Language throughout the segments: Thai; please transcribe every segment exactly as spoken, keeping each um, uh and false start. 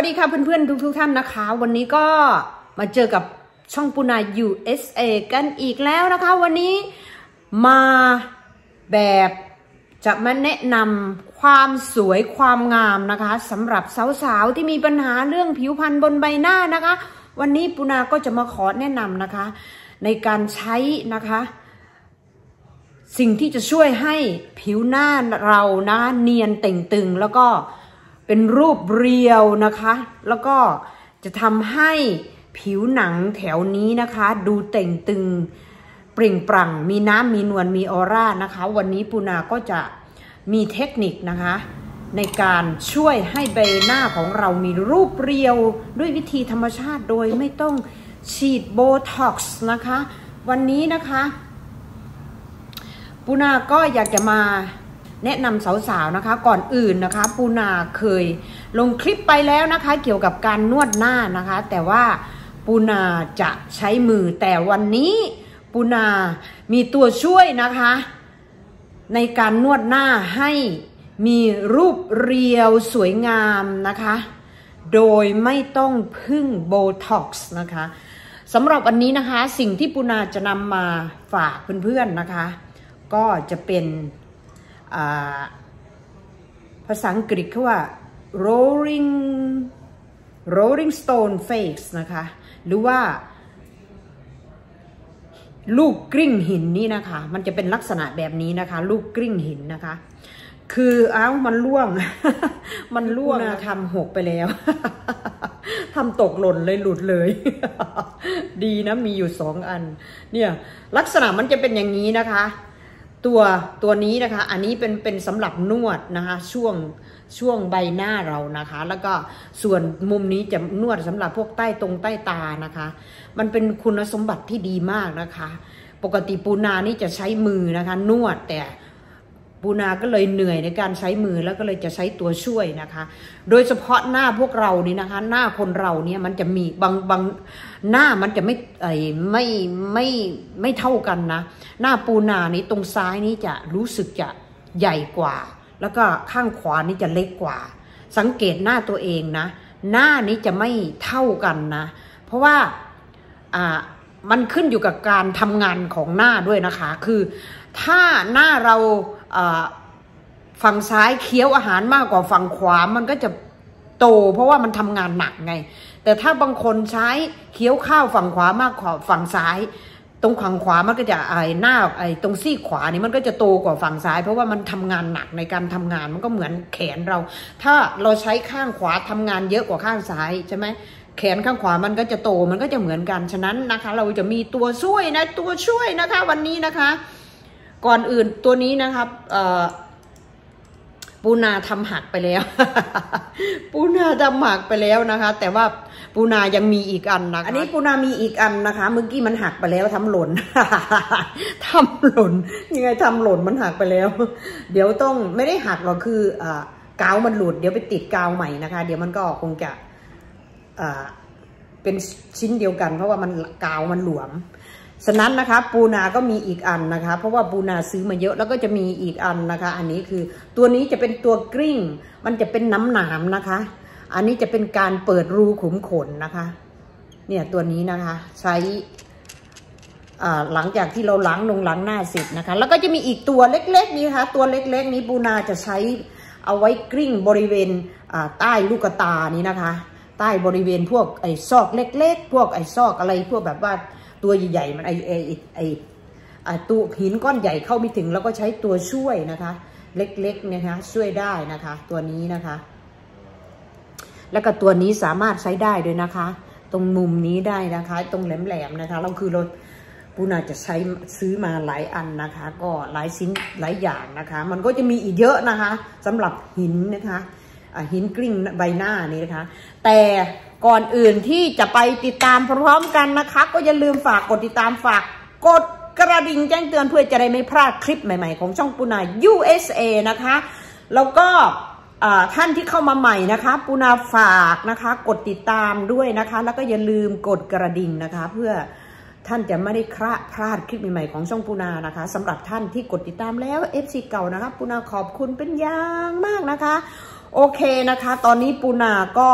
วัสดีค่ะเพื่อนๆทุกๆท่านนะคะวันนี้ก็มาเจอกับช่องปูนา ยู เอส เอ กันอีกแล้วนะคะวันนี้มาแบบจะมาแนะนำความสวยความงามนะคะสำหรับสาวๆที่มีปัญหาเรื่องผิวพรรณบนใบหน้านะคะวันนี้ปูนาก็จะมาขอแนะนำนะคะในการใช้นะคะสิ่งที่จะช่วยให้ผิวหน้าเรานะเนียนเต่งตึงแล้วก็เป็นรูปเรียวนะคะแล้วก็จะทำให้ผิวหนังแถวนี้นะคะดูเต่งตึงเปล่งปลั่งมีน้ำมีนวลมีออร่านะคะวันนี้ปูนาก็จะมีเทคนิคนะคะในการช่วยให้ใบหน้าของเรามีรูปเรียวด้วยวิธีธรรมชาติโดยไม่ต้องฉีดโบท็อกซ์นะคะวันนี้นะคะปูนาก็อยากจะมาแนะนำสาวๆนะคะก่อนอื่นนะคะปูนาเคยลงคลิปไปแล้วนะคะเกี่ยวกับการนวดหน้านะคะแต่ว่าปูนาจะใช้มือแต่วันนี้ปูนามีตัวช่วยนะคะในการนวดหน้าให้มีรูปเรียวสวยงามนะคะโดยไม่ต้องพึ่งโบท็อกซ์นะคะสำหรับวันนี้นะคะสิ่งที่ปูนาจะนำมาฝากเพื่อนๆนะคะก็จะเป็นภาษาอังกฤษเขาว่า rolling rolling stone face นะคะหรือว่าลูกกลิ้งหินนี่นะคะมันจะเป็นลักษณะแบบนี้นะคะลูกกลิ้งหินนะคะคือเอ้ามันล่วง มันล่วงทำหกไปแล้วทำตกหล่นเลยหลุดเลย ดีนะมีอยู่สองอันเนี่ยลักษณะมันจะเป็นอย่างนี้นะคะตัวตัวนี้นะคะอันนี้เป็นเป็นสำหรับนวดนะคะช่วงช่วงใบหน้าเรานะคะแล้วก็ส่วนมุมนี้จะนวดสำหรับพวกใต้ตรงใต้ตานะคะมันเป็นคุณสมบัติที่ดีมากนะคะปกติปูนานี่จะใช้มือนะคะนวดแต่ปูนาก็เลยเหนื่อยในการใช้มือแล้วก็เลยจะใช้ตัวช่วยนะคะโดยเฉพาะหน้าพวกเรานี่นะคะหน้าคนเราเนี่ยมันจะมีบางบางหน้ามันจะไม่ไอไม่ไม่ไม่เท่ากันนะหน้าปูนานี้ตรงซ้ายนี้จะรู้สึกจะใหญ่กว่าแล้วก็ข้างขวานี่จะเล็กกว่าสังเกตหน้าตัวเองนะหน้านี้จะไม่เท่ากันนะเพราะว่าอ่ามันขึ้นอยู่กับการทำงานของหน้าด้วยนะคะคือถ้าหน้าเราฝั่งซ้ายเคี้ยวอาหารมากกว่าฝั่งขวามันก็จะโตเพราะว่ามันทำงานหนักไงแต่ถ้าบางคนใช้เคี้ยวข้าวฝั่งขวามากกว่าฝั่งซ้ายตรงฝั่งขวามันก็จะไอ้หน้าไอ้ตรงซี่ขวานี่มันก็จะโตกว่าฝั่งซ้ายเพราะว่ามันทำงานหนักในการทำงานมันก็เหมือนแขนเราถ้าเราใช้ข้างขวาทำงานเยอะกว่าข้างซ้ายใช่ไหมแขนข้างขวามันก็จะโตมันก็จะเหมือนกันฉะนั้นนะคะเราจะมีตัวช่วยนะตัวช่วยนะคะวันนี้นะคะก่อนอื่นตัวนี้นะครับปูนาทำหักไปแล้ว ปูนาทำหักไปแล้วนะคะแต่ว่าปูนายังมีอีกอันนะคะอันนี้ปูนามีอีกอันนะคะเมื่อกี้มันหักไปแล้วทำหล่น ทำหล่นยังไงทำหล่นมันหักไปแล้ว เดี๋ยวต้องไม่ได้หักหรอกคือกาวมันหลุดเดี๋ยวไปติดกาวใหม่นะคะเดี๋ยวมันก็คงจะเป็นชิ้นเดียวกันเพราะว่ามันกาวมันหลวมฉะนั้นนะคะปูนาก็มีอีกอันนะคะเพราะว่าปูนาซื้อมาเยอะแล้วก็จะมีอีกอันนะคะอันนี้คือตัวนี้จะเป็นตัวกลิ้งมันจะเป็นน้ำหนามนะคะอันนี้จะเป็นการเปิดรูขุมขนนะคะเนี่ยตัวนี้นะคะใช้หลังจากที่เราล้างลงล้างหน้าเสร็จนะคะแล้วก็จะมีอีกตัวเล็กๆนี้ค่ะตัวเล็กๆนี้ปูนาจะใช้เอาไว้กลิ้งบริเวณใต้ลูกตานี้นะคะใต้บริเวณพวกไอ้ซอกเล็กๆพวกไอ้ซอกอะไรพวกแบบว่าตัวใหญ่ๆมันไอไอไอไอตัวหินก้อนใหญ่เข้าไม่ถึงแล้วก็ใช้ตัวช่วยนะคะเล็กๆนะคะช่วยได้นะคะตัวนี้นะคะแล้วก็ตัวนี้สามารถใช้ได้ด้วยนะคะตรงมุมนี้ได้นะคะตรงแหลมๆนะคะเราคือเราปูนาจะใช้ซื้อมาหลายอันนะคะก็หลายชิ้นหลายอย่างนะคะมันก็จะมีอีกเยอะนะคะสำหรับหินนะคะหินกลิ้งใบหน้านี้นะคะแต่ก่อนอื่นที่จะไปติดตามพร้อมกันนะคะก็อย่าลืมฝากกดติดตามฝากกดกระดิ่งแจ้งเตือนเพื่อจะได้ไม่พลาดคลิปใหม่ๆของช่องปูนา ยู เอส เอ นะคะแล้วก็ท่านที่เข้ามาใหม่นะคะปูนาฝากนะคะกดติดตามด้วยนะคะแล้วก็อย่าลืมกดกระดิ่งนะคะเพื่อท่านจะไม่ได้พลาดคลิปใหม่ๆของช่องปูนานะคะสำหรับท่านที่กดติดตามแล้ว เอฟ ซี เก่านะคะปูนาขอบคุณเป็นอย่างมากนะคะโอเคนะคะตอนนี้ปูนาก็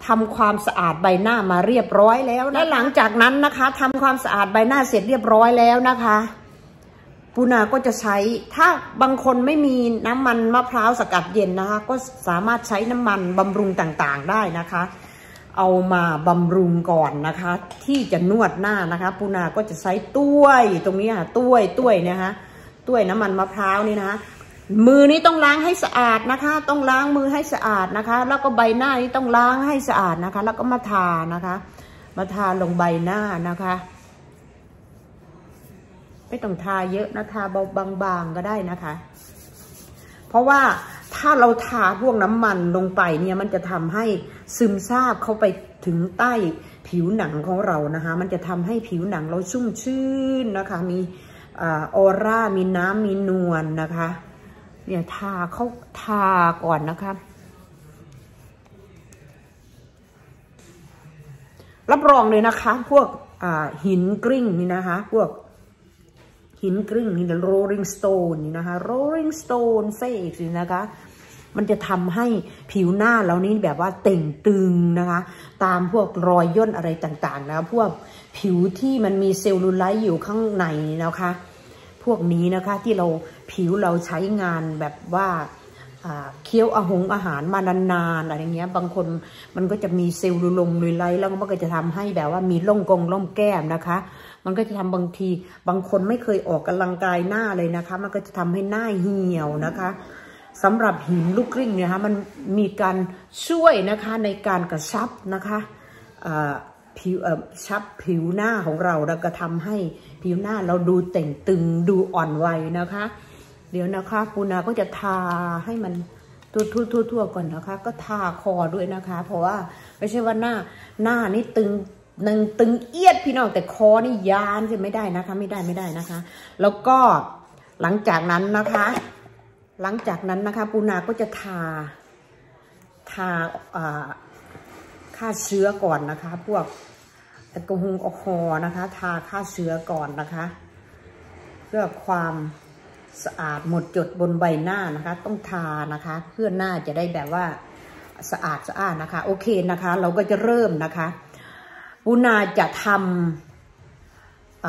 ทำความสะอาดใบหน้ามาเรียบร้อยแล้วและหลังจากนั้นนะคะทำความสะอาดใบหน้าเสร็จเรียบร้อยแล้วนะคะปูนาก็จะใช้ถ้าบางคนไม่มีน้ำมันมะพร้าวสกัดเย็นนะคะก็สามารถใช้น้ำมันบำรุงต่างๆได้นะคะเอามาบำรุงก่อนนะคะที่จะนวดหน้านะคะปูนาก็จะใช้ต้วยตรงนี้ค่ะต้วยต้วยนะคะต้วยน้ำมันมะพร้าวนี่นะคะมือนี้ต้องล้างให้สะอาดนะคะต้องล้างมือให้สะอาดนะคะแล้วก็ใบหน้านี้ต้องล้างให้สะอาดนะคะแล้วก็มาทานะคะมาทาลงใบหน้านะคะไม่ต้องทาเยอะนะทาเบาบางๆก็ได้นะคะเพราะว่าถ้าเราทาพวกน้ำมันลงไปเนี่ยมันจะทำให้ซึมซาบเข้าไปถึงใต้ผิวหนังของเรานะคะมันจะทำให้ผิวหนังเราชุ่มชื่นนะคะมีออร่ามีน้ำมีนวลนะคะเนี่ยทาเขาทาก่อนนะคะรับรองเลยนะคะพวกหินกริ้งนี่นะคะพวกหินกริ้งนี่ rolling stone นี่นะคะ rolling stone face นี่นะคะมันจะทำให้ผิวหน้าเรานี้แบบว่าเต่งตึงนะคะตามพวกรอยย่นอะไรต่างๆนะพวกผิวที่มันมีเซลลูไลท์อยู่ข้างในนะคะพวกนี้นะคะที่เราผิวเราใช้งานแบบว่าเคี้ยวอาหงอาหารมานานๆอะไรเงี้ยบางคนมันก็จะมีเซลลูลงลุยไลท์แล้วมันก็จะทำให้แบบว่ามีร่องกงร่องแก้มนะคะมันก็จะทำบางทีบางคนไม่เคยออกกำลังกายหน้าเลยนะคะมันก็จะทำให้หน้าเหี่ยวนะคะสำหรับหินลูกกริ้งเนี่ยค่ะมันมีการช่วยนะคะในการกระชับนะคะผิวชับผิวหน้าของเราแล้วก็ทำให้ผิวหน้าเราดูเต่งตึงดูอ่อนวัยนะคะเดี๋ยวนะคะปูนาก็จะทาให้มันทั่วๆก่อนนะคะก็ทาคอด้วยนะคะเพราะว่าไม่ใช่ว่าหน้าหน้านี่ตึงนึงตึงเอียดพี่น้องแต่คอนี่ยานใช่ไม่ได้นะคะไม่ได้ไม่ได้นะคะแล้วก็หลังจากนั้นนะคะหลังจากนั้นนะคะปูนาก็จะทาทาฆ่าเชื้อก่อนนะคะพวกแอลกอฮอล์แอลกอฮอล์นะคะทาฆ่าเชื้อก่อนนะคะเพื่อความสะอาดหมดจดบนใบหน้านะคะต้องทานะคะเพื่อหน้าจะได้แบบว่าสะอาดสะอาดนะคะโอเคนะคะเราก็จะเริ่มนะคะปูนาจะทำ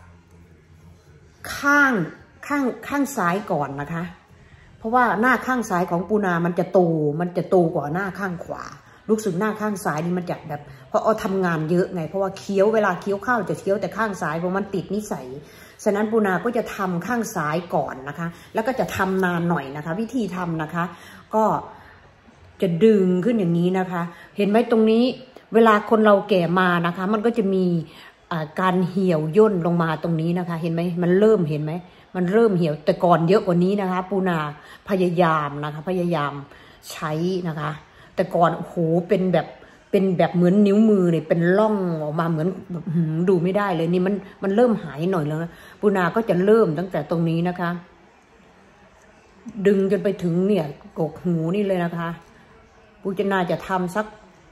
ข้างข้างข้างซ้ายก่อนนะคะเพราะว่าหน้าข้างซ้ายของปูนามันจะโตมันจะโตกว่าหน้าข้างขวารู้สึกหน้าข้างซ้ายนี่มันจะแบบเพราะเอาทำงานเยอะไงเพราะว่าเคี้ยวเวลาเคี้ยวข้าวจะเคี้ยวแต่ข้างซ้ายเพราะมันติดนิสัยฉะนั้นปูนาก็จะทำข้างซ้ายก่อนนะคะแล้วก็จะทำนานหน่อยนะคะวิธีทำนะคะก็จะดึงขึ้นอย่างนี้นะคะเห็นไหมตรงนี้เวลาคนเราแก่มานะคะมันก็จะมีการเหี่ยวย่นลงมาตรงนี้นะคะเห็นไหมมันเริ่มเห็นไหมมันเริ่มเหี่ยวแต่ก่อนเยอะกว่านี้นะคะปูนาพยายามนะคะพยายามใช้นะคะแต่ก่อนโอ้โหเป็นแบบเป็นแบบเหมือนนิ้วมือเนี่ยเป็นร่องออกมาเหมือนดูไม่ได้เลยนี่มันมันเริ่มหายหน่อยแล้วนะปูนาก็จะเริ่มตั้งแต่ตรงนี้นะคะดึงจนไปถึงเนี่ยกกหูนี่เลยนะคะปูจนาจะทำสัก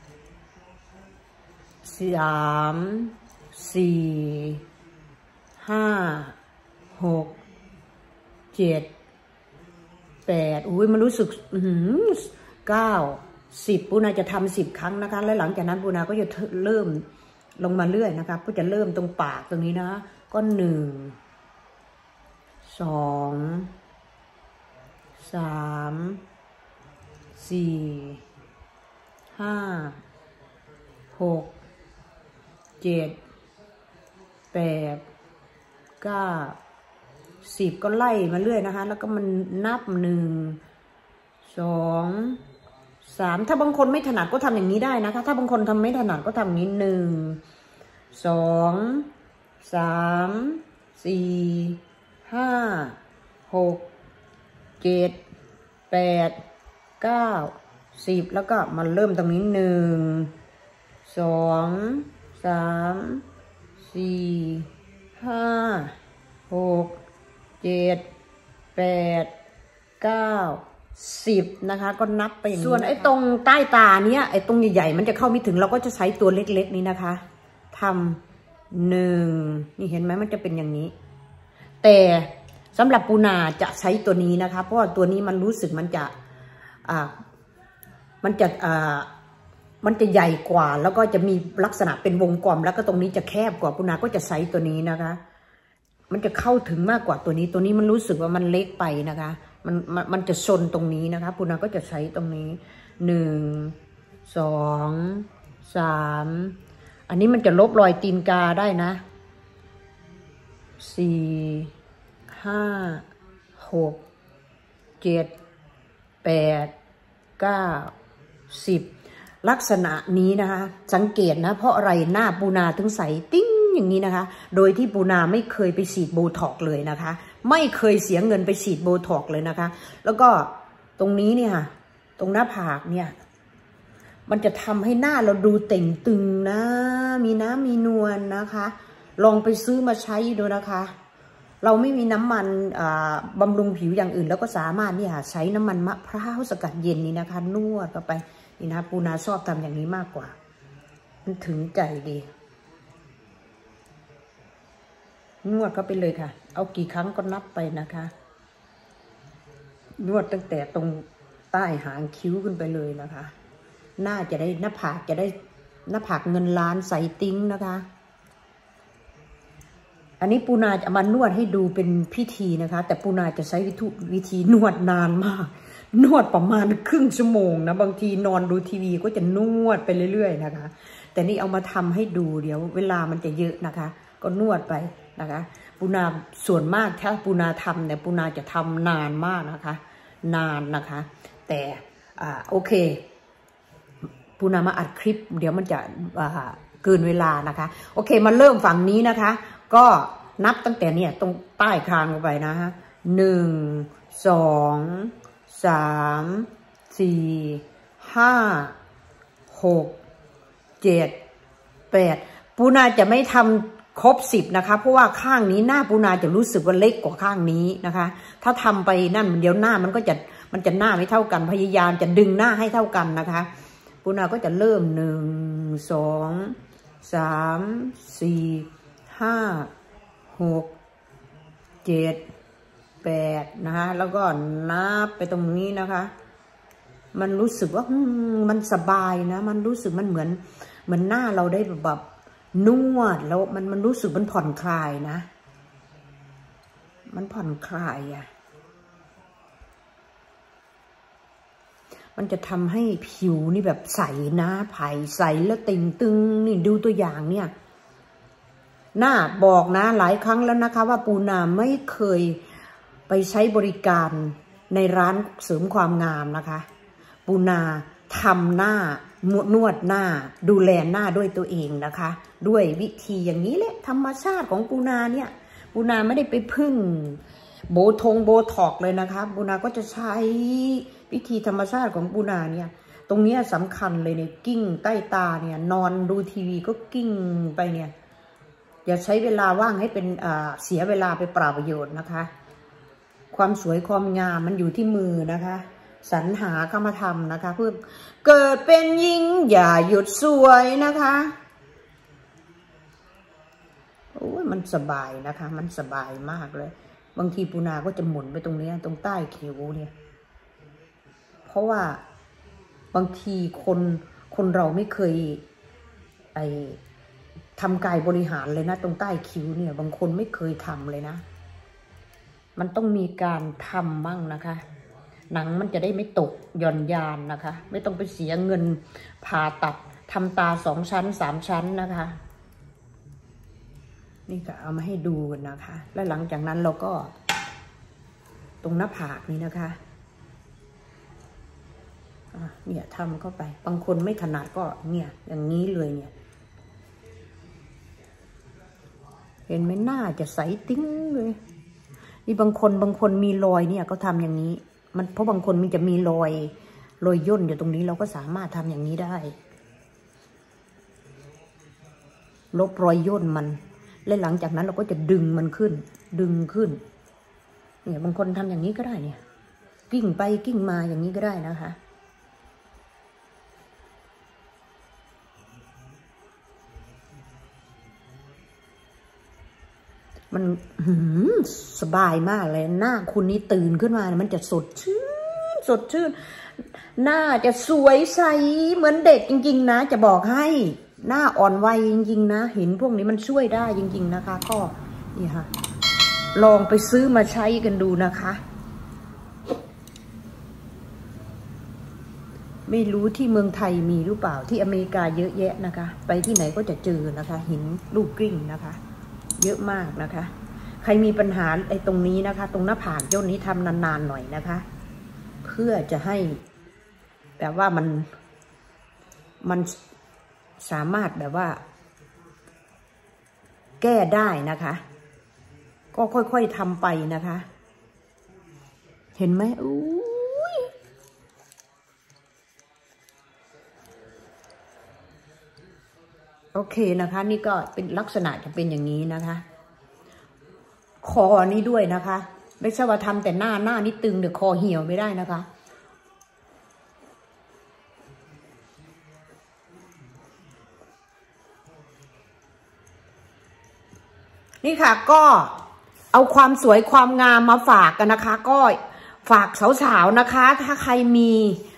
สามสี่ห้าหกเจ็ดแปดอุ้ยมันรู้สึกเก้าสิบปูนาจะทำสิบครั้งนะคะแล้วหลังจากนั้นปูนาก็จะเริ่มลงมาเรื่อยนะคะก็จะเริ่มตรงปากตรงนี้นะก็หนึ่งสองสามสี่ห้าหกเจ็ดแปดเก้าสิบก็ไล่มาเรื่อยนะคะแล้วก็มันนับหนึ่งสองสามถ้าบางคนไม่ถนัดก็ทำอย่างนี้ได้นะคะถ้าบางคนทำไม่ถนัดก็ทำอย่างนี้หนึ่งสองสามสี่ห้าหกเจ็ดแปดเก้าสิบแล้วก็มาเริ่มตรงนี้หนึ่งสองสามสี่ห้าหกเจ็ดแปดเก้าสิบนะคะก็นับไปอย่างนี้ส่วนไอ้ตรงใต้ตาเนี้ยไอ้ตรงใหญ่ๆมันจะเข้าไม่ถึงเราก็จะใช้ตัวเล็กๆนี้นะคะทำหนึ่งนี่เห็นไหมมันจะเป็นอย่างนี้แต่สำหรับปูนาจะใช้ตัวนี้นะคะเพราะว่าตัวนี้มันรู้สึกมันจะอ่ามันจะอ่ามันจะใหญ่กว่าแล้วก็จะมีลักษณะเป็นวงกลมแล้วก็ตรงนี้จะแคบกว่าปูนาก็จะใช้ตัวนี้นะคะมันจะเข้าถึงมากกว่าตัวนี้ตัวนี้มันรู้สึกว่ามันเล็กไปนะคะมันมันมันจะชนตรงนี้นะคะปูนาก็จะใช้ตรงนี้หนึ่งสองสามอันนี้มันจะลบรอยตีนกาได้นะสี่ห้าหกเจ็ดแปดเก้าสิบลักษณะนี้นะคะสังเกตนะเพราะอะไรหน้าปูนาถึงใสติ้งอย่างนี้นะคะโดยที่ปูนาไม่เคยไปฉีดโบท็อกซ์เลยนะคะไม่เคยเสียเงินไปฉีดโบท็อกซ์เลยนะคะแล้วก็ตรงนี้เนี่ยตรงหน้าผากเนี่ยมันจะทำให้หน้าเราดูเต่งตึงนะมีน้ำมีนวล นะคะลองไปซื้อมาใช้ดูนะคะเราไม่มีน้ำมันบำรุงผิวอย่างอื่นแล้วก็สามารถเนี่ยใช้น้ำมันมะพร้าวสกัดเย็นนี่นะคะนวดเข้าไปนี่นะปูนาชอบทำอย่างนี้มากกว่ามันถึงใจดีนวดก็ไปเลยค่ะเอากี่ครั้งก็นับไปนะคะนวดตั้งแต่ตรงใต้หางคิ้วขึ้นไปเลยนะคะหน้าจะได้หน้าผากจะได้หน้าผากเงินล้านใสติ้งนะคะอันนี้ปูนาจะมานวดให้ดูเป็นพิธีนะคะแต่ปูนาจะใช้วิธีนวดนานมากนวดประมาณครึ่งชั่วโมงนะบางทีนอนดูทีวีก็จะนวดไปเรื่อยๆนะคะแต่นี่เอามาทำให้ดูเดี๋ยวเวลามันจะเยอะนะคะก็นวดไปนะคะปูนาส่วนมากถ้าปูนาทำเนี่ยปูนาจะทำนานมากนะคะนานนะคะแต่อ่าโอเคปูนามาอัดคลิปเดี๋ยวมันจะเกินเวลานะคะโอเคมาเริ่มฝั่งนี้นะคะก็นับตั้งแต่เนี่ยตรงใต้คางลงไปนะฮะหนึ่งสองสามสี่ห้าหกเจ็ดแปดปูนาจะไม่ทำครบสิบนะคะเพราะว่าข้างนี้หน้าปูนาจะรู้สึกว่าเล็กกว่าข้างนี้นะคะถ้าทำไปนั่นเดี๋ยวหน้ามันก็จะมันจะหน้าไม่เท่ากันพยายามจะดึงหน้าให้เท่ากันนะคะปูนาก็จะเริ่มหนึ่งสองสามสี่ห้าหกเจ็ดแปดนะคะแล้วก็นับไปตรงนี้นะคะมันรู้สึกว่ามันสบายนะมันรู้สึกมันเหมือนเหมือนหน้าเราได้แบบนวดแล้วมันมันรู้สึกมันผ่อนคลายนะมันผ่อนคลายอ่ะมันจะทำให้ผิวนี่แบบใสนะไผ่ใสแล้วเต่งตึงนี่ดูตัวอย่างเนี่ยหน้าบอกนะหลายครั้งแล้วนะคะว่าปูนาไม่เคยไปใช้บริการในร้านเสริมความงามนะคะปูนาทำหน้านวดหน้าดูแลหน้าด้วยตัวเองนะคะด้วยวิธีอย่างนี้แหละธรรมชาติของปูนาเนี่ยปูนาไม่ได้ไปพึ่งโบทงโบท็อกเลยนะคะปูนาก็จะใช้วิธีธรรมชาติของปูนาเนี่ยตรงนี้สำคัญเลยเนี่ยกิ้งใต้ตาเนี่ยนอนดูทีวีก็กิ้งไปเนี่ยอย่าใช้เวลาว่างให้เป็นเสียเวลาไปเปล่าประโยชน์นะคะความสวยความงามมันอยู่ที่มือนะคะสรรหาเข้ามาทำนะคะเพื่อเกิดเป็นหญิงอย่าหยุดสวยนะคะโอ้ยมันสบายนะคะมันสบายมากเลยบางทีปูนาก็จะหมุนไปตรงนี้ตรงใต้คิ้วเนี่ยเพราะว่าบางทีคนคนเราไม่เคยไอทำกายบริหารเลยนะตรงใต้คิ้วเนี่ยบางคนไม่เคยทำเลยนะมันต้องมีการทำบ้างนะคะหนังมันจะได้ไม่ตกหย่อนยานนะคะไม่ต้องไปเสียเงินผ่าตัดทำตาสองชั้นสามชั้นนะคะนี่ก็เอามาให้ดูกันนะคะแล้วหลังจากนั้นเราก็ตรงหน้าผากนี้นะคะเนี่ยทำเข้าไปบางคนไม่ถนัดก็เนี่ยอย่างนี้เลยเนี่ยเห็นไหมหน้าจะใสติ้งเลยนี่บางคนบางคนมีรอยเนี่ยก็ทำอย่างนี้มันเพราะบางคนมันจะมีรอยรอยย่นอยู่ตรงนี้เราก็สามารถทำอย่างนี้ได้ลบรอยย่นมันและหลังจากนั้นเราก็จะดึงมันขึ้นดึงขึ้นเนี่ยบางคนทำอย่างนี้ก็ได้เนี่ยกิ้งไปกิ้งมาอย่างนี้ก็ได้นะคะมันสบายมากเลยหน้าคุณนี่ตื่นขึ้นมามันจะสดชื่นสดชื่นหน้าจะสวยใสเหมือนเด็กจริงๆนะจะบอกให้หน้าอ่อนวัยจริงๆนะเห็นพวกนี้มันช่วยได้จริงๆนะคะก็นี่ค่ะลองไปซื้อมาใช้กันดูนะคะไม่รู้ที่เมืองไทยมีหรือเปล่าที่อเมริกาเยอะแยะนะคะไปที่ไหนก็จะเจอนะคะหินลูกกลิ้งนะคะเยอะมากนะคะใครมีปัญหาไอ้ตรงนี้นะคะตรงหน้าผากย่นนี้ทำนานๆหน่อยนะคะเพื่อจะให้แบบว่ามันมันสามารถแบบว่าแก้ได้นะคะก็ค่อยๆทำไปนะคะเห็นไหมอู้ยโอเคนะคะนี่ก็เป็นลักษณะจะเป็นอย่างนี้นะคะคอนี้ด้วยนะคะไม่ใช่ว่าทำแต่หน้าหน้านี่ตึงเดี๋ยวคอเหี่ยวไม่ได้นะคะนี่ค่ะก็เอาความสวยความงามมาฝากกันนะคะก็ฝากสาวๆนะคะถ้าใครมี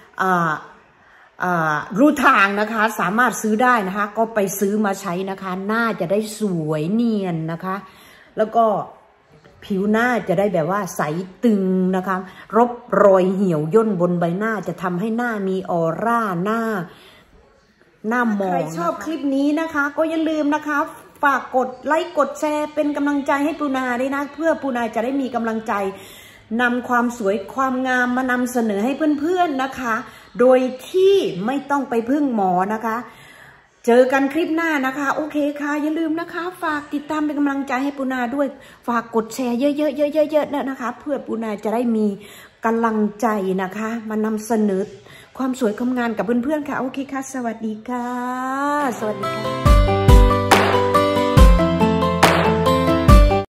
รู้ทางนะคะสามารถซื้อได้นะคะก็ไปซื้อมาใช้นะคะหน้าจะได้สวยเนียนนะคะแล้วก็ผิวหน้าจะได้แบบว่าใสตึงนะคะรบรอยเหี่ยวย่นบนใบหน้าจะทำให้หน้ามีออร่าหน้าหน้ามองใครชอบคลิปนี้นะคะก็อย่าลืมนะคะฝากกดไลค์กดแชร์เป็นกำลังใจให้ปูนาด้วยนะเพื่อปูนาจะได้มีกำลังใจนำความสวยความงามมานำเสนอให้เพื่อนๆนะคะโดยที่ไม่ต้องไปพึ่งหมอนะคะเจอกันคลิปหน้านะคะโอเคค่ะอย่าลืมนะคะฝากติดตามเป็นกำลังใจให้ปูนาด้วยฝากกดแชร์เยอะๆเยอะๆนะคะเพื่อปูนาจะได้มีกำลังใจนะคะมานำเสนอความสวยความงามกับเพื่อนๆค่ะโอเคค่ะสวัสดีค่ะสวัสดีค่ะ